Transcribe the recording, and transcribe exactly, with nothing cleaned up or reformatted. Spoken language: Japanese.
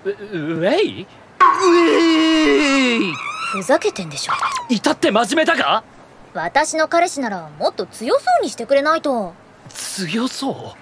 ウェイ？ウェイ！ ふざけてんでしょ。 至って真面目だが？ 私の彼氏ならもっと強そうにしてくれないと。 強そう？